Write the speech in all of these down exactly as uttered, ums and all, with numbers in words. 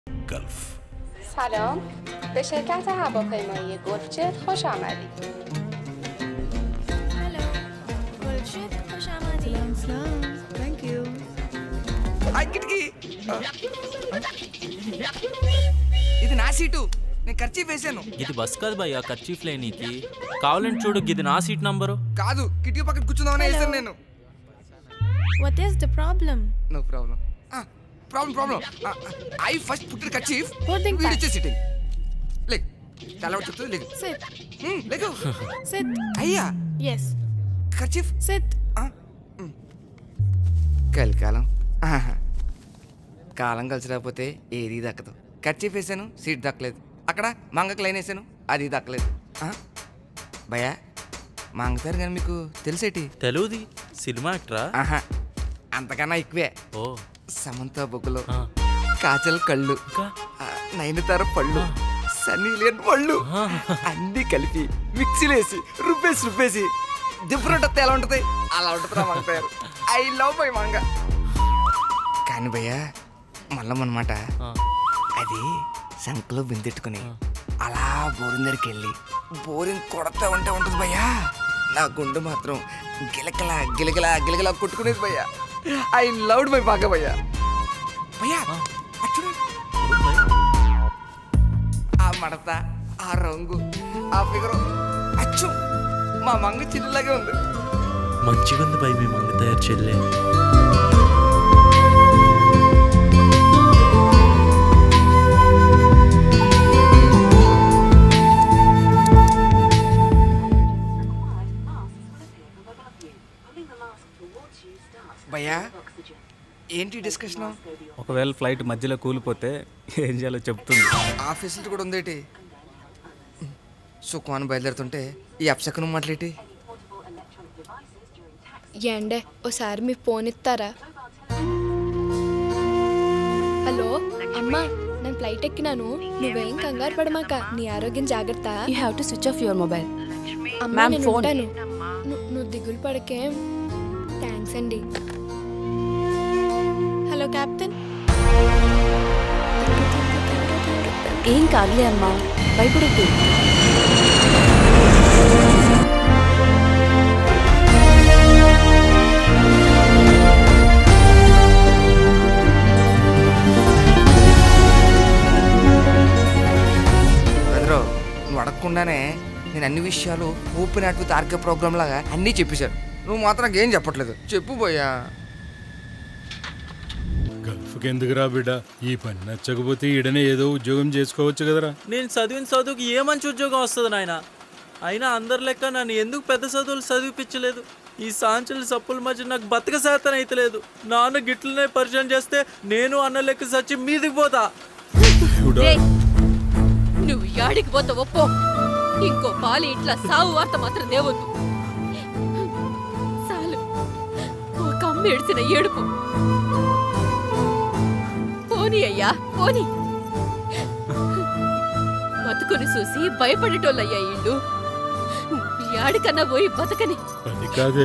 گلف. سلام، به شرکت هواپیمایی گلفجت خوش آمدید. هلو، گلفجت خوش آمدید. سلام، thank you. అక్కడికి ఇది నా సీటు, నేను ఖర్చు వేసాను. ఇది బస్ కాదు భయ్యా, ఖర్చీఫ్ లేనీకి. కావాలని చూడు, ఇది నా సీట్ నంబరు. కాదు, కిటికీ పక్కన కూర్చుందామని వేసాను నేను. What is the problem? No problem. Problem problem I first పుట్టిన ఖర్చీఫ్ Boarding వీడు pass. ఇచ్చే సీటింగ్. లెగ్ తెల్లవాడు చెప్తుంది, లెగ్ Sit. Leg Sit. అయ్యా Yes. ఖర్చీఫ్. Sit. కలికాలం కాలం కలిసి రాకపోతే ఏది దక్కదు. ఖర్చీఫ్ వేసాను, సీట్ దక్కలేదు. అక్కడ మంగకు లైన్ వేసాను, అది దక్కలేదు. భయా మంగతారు కానీ మీకు తెలిసేటి? తెలుగుది సినిమా యాక్టరా? ఆహా, అంతకన్నా ఎక్కువే. ఓ సమంత బొగ్గులు, ఆ. కాజల్ కళ్ళు, ఇంకా? ఆ, నయనతార పళ్ళు, సన్నీ లియోన్ పళ్ళు అన్నీ కలిపి మిక్సీలేసి రుబ్బేసి రుబ్బేసి డిఫరెంట్ వస్తే ఎలా ఉంటుంది అలా ఉంటుంది మంగతారు. I love my Manga. కానీ భయ్యా మళ్ళం అనమాట, ఆ. అది సంకలో బిందెట్టుకుని అలా బోరిన దగ్గరికి వెళ్ళి బోరింగ్ కొడతా ఉంటే ఉంటుంది భయ్యా. నా గుండె మాత్రం గిలకలా గిలగలా గిలగలా కొట్టుకునేది భయ్యా. ఐ లవ్డ్ మై బాగా భయ్యా. భయ్యా అచ్చుడు, ఆ మడత, ఆ రంగు, ఆ ఫిగరు అచ్చు మా మంగ చిల్లులాగే ఉంది. మంచిగా ఉంది భయ్ మీ మంగ తయారు చెల్లె. భయ్యా ఏంటి డిస్కషన్? ఒకవేళ ఫ్లైట్ మధ్యలో కూలిపోతే ఏం చేయాలో చెప్తుంది. ఆ ఫెసిలిటీ కూడా ఉందేటి? సుఖాన్ని బయలుదేరుతుంటే ఈ అప్సకను మాట్లాడేటి? ఏండే ఓసారి మీ ఫోన్ ఇస్తారా? హలో అమ్మా, నేను ఫ్లైట్ ఎక్కినాను, నువ్వేం కంగారు పడమాక, నీ ఆరోగ్యం జాగ్రత్త. You have to switch off your mobile. అమ్మా Ma'am, నేను phone. ఉంటాను. ను- నువ్వు దిగులు పడకేం. థ్యాంక్స్ అండి. Hello captain. ఏం కాదులే అమ్మా, భయపడద్దు. బ్రదరు నువ్వు అడగకుండానే నేను అన్ని విషయాలు open heart with RK program లాగా అన్నీ చెప్పేశాను. నువ్వు మాత్రం నాకేం చెప్పట్లేదు. చెప్పు పోయా. గల్ఫ్కి ఎందుకురా బిడ్డ? ఈ పని నచ్చకపోతే ఈడనే ఏదో ఉద్యోగం చేసుకోవచ్చు కదరా. నేను చదివిన చదువుకి ఏ మంచి ఉద్యోగం వస్తుంది నాయన. అయినా అందరి లెక్క నన్ను ఎందుకు పెద్ద చదువులు చదివిపించలేదు? ఈ సాంచల సప్పుల మధ్య నాకు బతక శాతం అయితలేదు. నాన్న గిట్లనే పరిచయం చేస్తే నేను అన్న లెక్క సచ్చి మీదికి పోతా. నువ్వు యాడికి పోతావో పో. ఇంకో పాలి ఇట్లా సావు వార్త మాత్రం దేవద్దు. చాలు, ఒక అమ్మ ఏడ్చిన ఏడుపు. పోనీ అయ్యా పోనీ. బతుకుని చూసి భయపడేటోళ్ళయ్యా ఇళ్ళు. యాడికన్నా పోయి బతకని. అది కాదే,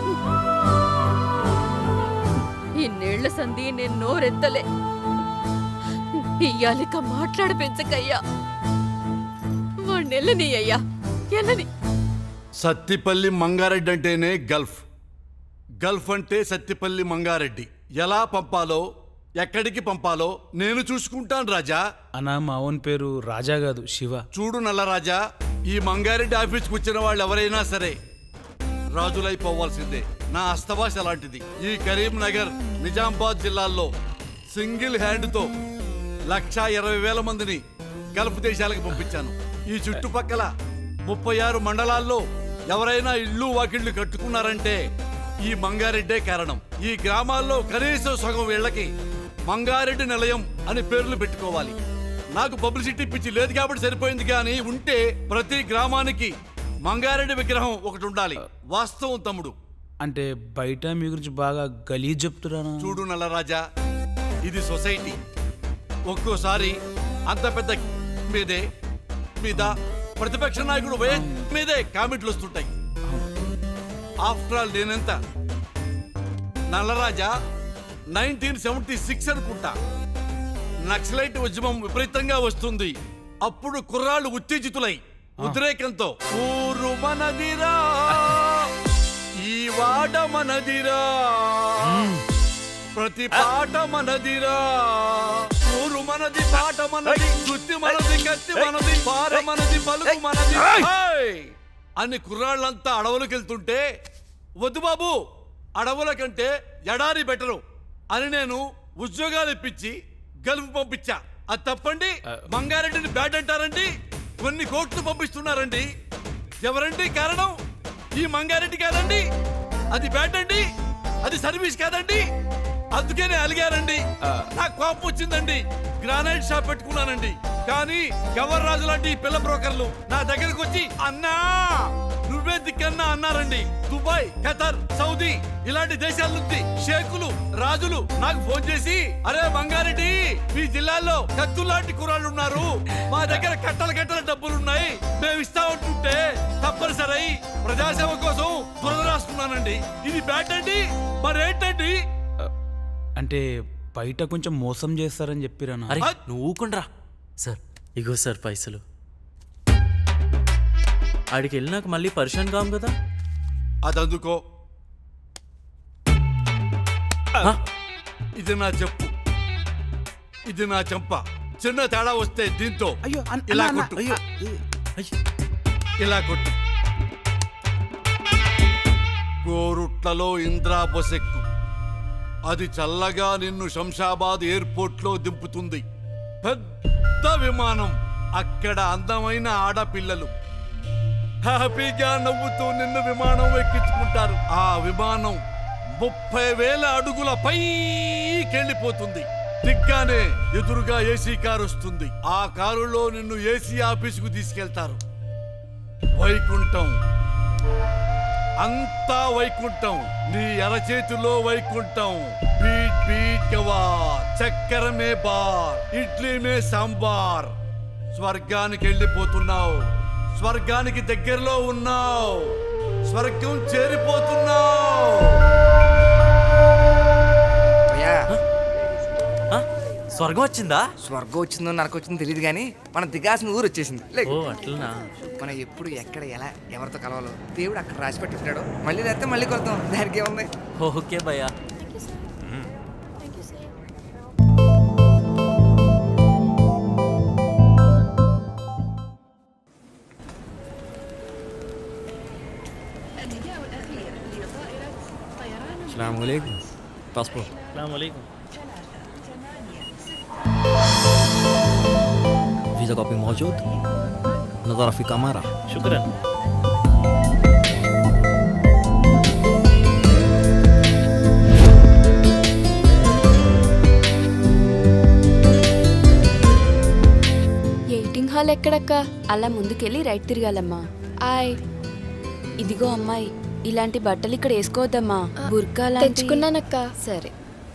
ఇన్నేళ్ల సంధి నేను నోరెత్తలే. ఇయ్యాలిక మాట్లాడ పెంచకయ్యా. వాణ్ణెళ్ళని అయ్యా, ఎల్లని. సత్తిపల్లి మంగారెడ్డి అంటేనే గల్ఫ్. గల్ఫ్ అంటే సత్తిపల్లి మంగారెడ్డి. ఎలా పంపాలో ఎక్కడికి పంపాలో నేను చూసుకుంటాను రాజా. అన్నా మా ఓన్ పేరు రాజా కాదు, శివ. చూడు నల్లరాజా, ఈ మంగారెడ్డి ఆఫీస్కి వచ్చిన వాళ్ళు ఎవరైనా సరే రాజులైపోవాల్సిందే. నా అస్తవాస అలాంటిది. ఈ కరీంనగర్ నిజామాబాద్ జిల్లాల్లో సింగిల్ హ్యాండ్తో లక్షా ఇరవై వేల మందిని గల్ఫ్ దేశాలకు పంపించాను. ఈ చుట్టుపక్కల ముప్పై ఆరు మండలాల్లో ఎవరైనా ఇళ్ళు వాకిళ్ళు కట్టుకున్నారంటే ఈ మంగారెడ్డే కారణం. ఈ గ్రామాల్లో కనీసం సగం వీళ్ళకి మంగారెడ్డి నిలయం అని పేర్లు పెట్టుకోవాలి. నాకు పబ్లిసిటీ పిచ్చి లేదు కాబట్టి సరిపోయింది, కానీ ఉంటే ప్రతి గ్రామానికి మంగారెడ్డి విగ్రహం ఒకటి ఉండాలి. వాస్తవం తమ్ముడు. అంటే బయట మీ గురించి బాగా గలీజ్ చెప్తున్నా. చూడు నల్లరాజా, ఇది సొసైటీ. ఒక్కోసారి అంత పెద్ద మీదే మీద ప్రతిపక్ష నాయకుడు వైఎస్ మీదే కామెంట్లు వస్తుంటాయి. ఆఫ్టర్ ఆల్ నేనెంత నల్లరాజా నైన్టీన్ సెవెంటీ సిక్స్ అనుకుంటా నక్సలైట్ ఉద్యమం విపరీతంగా వస్తుంది. అప్పుడు కుర్రాళ్ళు ఉత్తేజితులై ఉద్రేకంతో ఊరు మనదిరా, ఈ వాడ మనదిరా, ప్రతి పాట మనదిరా, ఊరు మనది, పాట మనది, గుత్తి మనది, కత్తి మనది, పార మనది, పలుకు మనది అని కుర్రాళ్ళంతా అడవులకు వెళ్తుంటే, వద్దు బాబు అడవుల కంటే ఎడారి బెటరు అని నేను ఉద్యోగాలు ఇప్పించి గల్ఫ్ పంపించా. అది తప్పండి? మంగారెడ్డిని బ్యాడ్ అంటారండి, కొన్ని కోట్లు పంపిస్తున్నారండి. ఎవరండి కారణం? ఈ మంగారెడ్డి కాదండి, అది బ్యాడ్ అండి, అది సర్వీస్ కాదండి. అందుకనే అలిగారండి, నాకు కోపం వచ్చిందండి, గ్రానైట్ షాప్ పెట్టుకున్నానండి. కానీ గవర్ రాజు లాంటి పిల్ల బ్రోకర్లు నా దగ్గరకు వచ్చి అన్నా నువ్వే దిక్కన్నా అన్నారండి. దుబాయ్, ఖతర్, సౌదీ ఇలాంటి దేశాల నుంచి షేకులు, రాజులు నాకు ఫోన్ చేసి, అరే మంగారెడ్డి మీ జిల్లాలో కత్తులు లాంటి కుర్రాళ్ళు ఉన్నారు, మా దగ్గర కట్టల కట్టల డబ్బులున్నాయి, మేము ఇస్తామంటుంటే తప్పనిసరి ప్రజాసేవ కోసం దురద రాసుకున్నానండి. ఇది బ్యాడ్ అండి, మరేంటండి? అంటే బయట కొంచెం మోసం చేస్తారని చెప్పిరన్నా. అరే నువ్వు ఊకుండ్రా సార్. ఇగో సార్ పైసలు. ఆడికి వెళ్ళినాక మళ్ళీ పరిశాన్ కాం కదా. అది అందుకో. ఇది నా చెప్పు, ఇది నా చెంప. చిన్న తేడా వస్తే దీంతో ఇలా కొట్టు, ఇలా కొట్టు. గోరుట్లలో ఇంద్రా బొసెక్కు, అది చల్లగా నిన్ను శంషాబాద్ ఎయిర్పోర్ట్ లో దింపుతుంది. పెద్ద విమానం, అక్కడ అందమైన ఆడపిల్లలు హ్యాపీగా నవ్వుతూ నిన్ను విమానం ఎక్కించుకుంటారు. ఆ విమానం ముప్పై వేల అడుగుల పైకెళ్ళిపోతుంది. దిగ్గానే ఎదురుగా ఏసీ కారు వస్తుంది. ఆ కారులో నిన్ను ఏసీ ఆఫీసుకు తీసుకెళ్తారు. వైకుంఠం అంతా వైకుంఠం, నీ అరచేతిలో వైకుంఠం. బీట్ బీట్ గవార్, చక్కెర మే బార్, ఇడ్లీ మే సాంబార్. స్వర్గానికి వెళ్ళిపోతున్నావు, స్వర్గానికి దగ్గరలో ఉన్నావు, స్వర్గం చేరిపోతున్నావు. స్వర్గం వచ్చిందా? స్వర్గం వచ్చిందో నరకం వచ్చిందో తెలియదు కానీ మనం దిగాల్సిన ఊరు వచ్చేసింది. ఓ అట్లనా? మనం ఎప్పుడు ఎక్కడ ఎలా ఎవరితో కలవాలో దేవుడు అక్కడ రాసి పెట్టింటాడు. మళ్ళీ లేకపోతే మళ్ళీ కొడతాం, దానికి ఏముంది. ఓకే భయ్యా. अस्सलाम वालेकुम। पासपोर्ट। अस्सलाम वालेकुम। वीज़ा कॉपी मौजूद? नज़ारा फी कमारा। शुक्रन। ఎయిటింగ్ హాల్ ఎక్కడక్క? అలా ముందుకెళ్ళి రైట్ తిరగాలమ్మా. ఆయ్ ఇదిగో అమ్మాయి, ఇలాంటి బట్టలు ఇక్కడ వేసుకోవద్దమ్మా. బుర్కా తెచ్చుకున్నానక్క. సరే.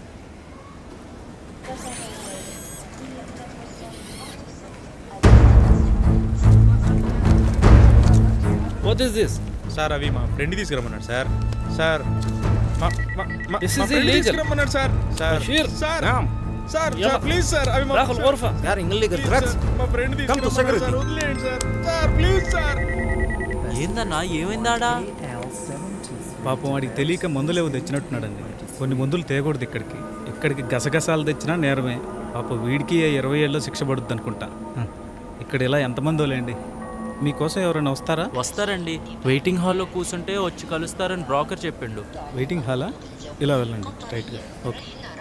What is this? సార్ అవి మా ఫ్రెండ్ తీసుకురమ్మన్నాడు సార్. సార్ మా మా మా ఫ్రెండ్ తీసుకురమ్మన్నాడు sir. Sir sir sir sir please sir అవి మా यार इल्लीगल ड्रग्स మా ఫ్రెండ్ తీసుకురమ్మన్నాడు సార్. వదిలేయండి సార్. Sir please sir. ఏందన్నా ఏమైందాడా? పాపం వాడికి తెలియక మందులేవో తెచ్చినట్టున్నాడండి. కొన్ని మందులు తేకూడదు ఇక్కడికి. ఇక్కడికి గసగసాలు తెచ్చినా నేరమే. పాప వీడికి ఇరవై ఏళ్ళలో శిక్ష పడుద్ది అనుకుంటా. ఇక్కడ ఇలా ఎంతమందో లేండి. మీకోసం ఎవరైనా వస్తారా? వస్తారండి. వెయిటింగ్ హాల్లో కూర్చుంటే వచ్చి కలుస్తారని బ్రోకర్ చెప్పిండు. వెయిటింగ్ హాలా? ఇలా వెళ్ళండి రైట్గా. ఓకే.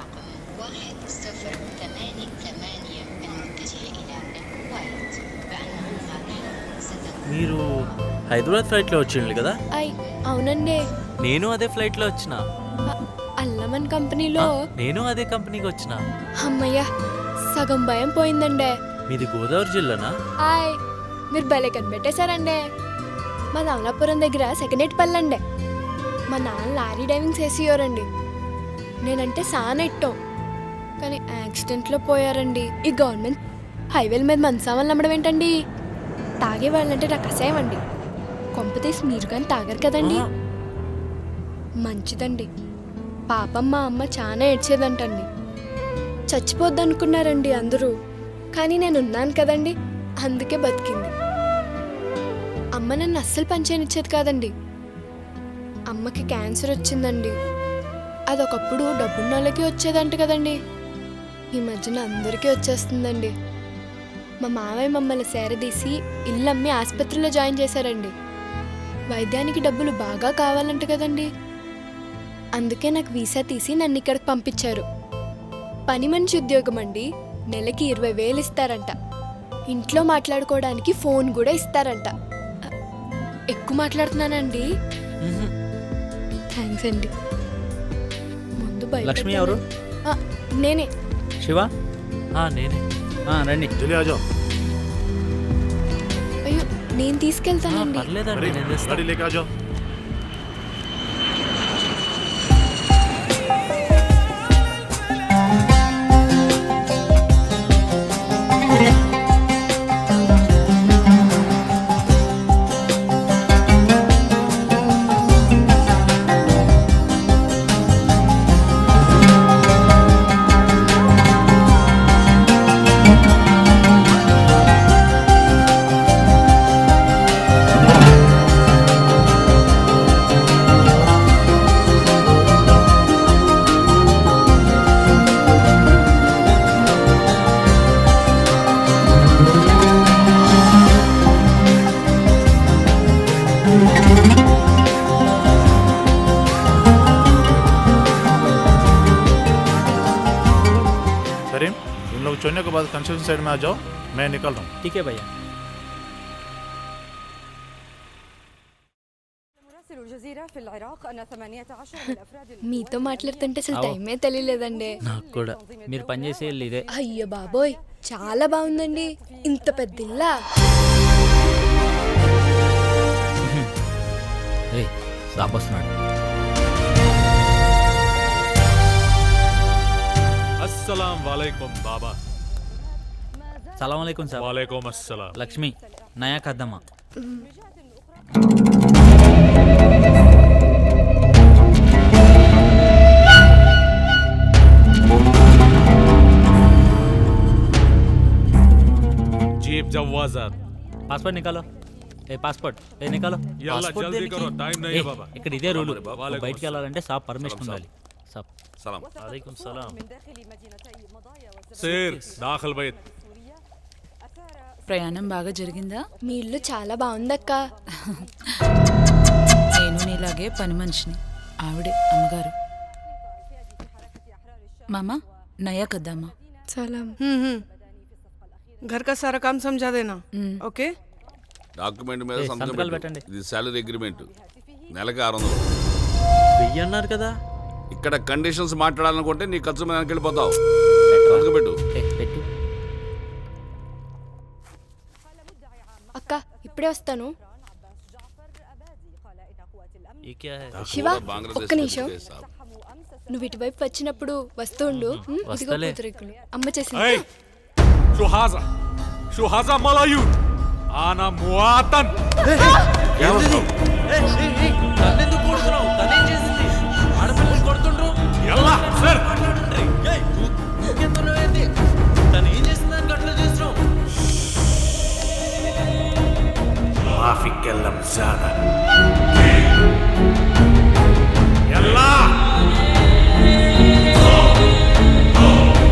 మీరు హైదరాబాద్ ఫ్లైట్లో వచ్చిండు కదా? అయ్ అవునండి. నేను అదే ఫ్లైట్లో వచ్చిన. అల్లమన్ కంపెనీలో. నేను అదే కంపెనీకి వచ్చిన. అమ్మయ్య సగం భయం పోయిందండి. మీది గోదావరి జిల్లానా? ఆయ్ మీరు భలే కనిపెట్టేశారండి. మా అమలాపురం దగ్గర సెకండ్ ఎయిట్ పల్లండి. మా నాన్న లారీ డ్రైవింగ్ చేసేవారండి. నేనంటే సాన ఇట్టం, కానీ యాక్సిడెంట్లో పోయారండి. ఈ గవర్నమెంట్ హైవేల మీద మనసామలు నమ్మడం ఏంటండి? తాగే వాళ్ళంటే నాకు అసహ్యం అండి. కొంప తీసి మీరు కానీ తాగరు కదండి. మంచిదండి. పాపం మా అమ్మ చాలా ఏడ్చేదంటండి. చచ్చిపోద్ది అనుకున్నారండి అందరూ, కానీ నేను ఉన్నాను కదండి, అందుకే బతికింది. అమ్మ నన్ను అస్సలు పనిచేయనిచ్చేది కాదండి. అమ్మకి క్యాన్సర్ వచ్చిందండి. అదొకప్పుడు డబ్బున్న వాళ్ళకి వచ్చేదంట కదండి, ఈ మధ్యన అందరికీ వచ్చేస్తుందండి. మా మావయ్య మమ్మల్ని సేరదీసి ఇల్లమ్మి ఆసుపత్రిలో జాయిన్ చేశారండి. వైద్యానికి డబ్బులు బాగా కావాలంట కదండి, అందుకే నాకు వీసా తీసి నన్ను ఇక్కడికి పంపించారు. పని మనిషి ఉద్యోగం అండి, నెలకి ఇరవై వేలు ఇస్తారంట. ఇంట్లో మాట్లాడుకోవడానికి ఫోన్ కూడా ఇస్తారంట. ఎక్కువ మాట్లాడుతున్నానండి, థ్యాంక్స్ అండి. ముందు బయట లక్ష్మి ఎవరు? నేనే. శివ? నేనే. రండి. అయ్యో నేను తీసుకెళ్తానండి. चढ़ने के बाद कंस्ट्रक्शन साइड में आ जाओ, मैं निकल रहा हूँ। ठीक है भैया। మీతో మాట్లాడుతుంటే అసలు టైమే తెలియలేదండి. నాకు కూడా. మీరు పనిచేసే ఇల్లు ఇదే. అయ్యో బాబోయ్, చాలా బాగుందండి. ఇంత పెద్ద ఇల్లా? ఏయ్ సాబ్ వస్తున్నాడు. अस्सलाम वालेकुम बाबा। सलाम वालेकुम साहब। वालेकुम अस्सलाम। लक्ष्मी नया कदमा। जीप जवाज़ात। पासपोर्ट निकालो। ए पासपोर्ट ए निकालो। यल्ला जल्दी करो, टाइम नहीं है बाबा। ఇక్కడ ఇదే రూల్. బయటికి వెళ్ళాలంటే సాబ్ పర్మిషన్ ఉండాలి. సాబ్ सलाम। वालेकुम सलाम। सर दाखिल बैठ। ప్రయాణం బాగా జరిగిందా? మీ ఇల్లు చాలా బాగుందక్క. నేను నీలాగే పని మనిషిని, ఆవిడే అమ్మగారు. मामा नया कदमा। सलाम। हम्म हम्म घर का सारा काम समझा देना। ओके డాక్యుమెంట్ మీద సంతకం పెట్టండి. ఇది సాలరీ అగ్రిమెంట్, నెలకి ఆరు వందలు. వెయ్యి అన్నారు కదా. ఇక్కడ కండిషన్స్ మాట్లాడాలనుకుంటే నీ ఖర్చు మీద వెళ్ళిపోతావు. సంతకం పెట్టు. అక్క ఇప్పుడే వస్తాను. శివ ఒక్క నిమిషం, నువ్వు ఇటువైపు వచ్చినప్పుడు వస్తుండు. ఇదిగో పూతరేకులు అమ్మ చేసింది. షుహాజా షుహాజా మలాయు ఆనా మువాతన్. ఏంది? ఏ ఏ ఏ తన్నెందుకు కొడుతున్నావు? తనేం చేసింది? ఆడపిల్లని కొడుతుండ్రు. యల్లా సర్. ఏయ్ నువ్వుకెందుకు ఏంది? తను ఏం చేసిందని అట్లా చేస్తున్నావు? మాఫీ కెల్లం జ్యాదా.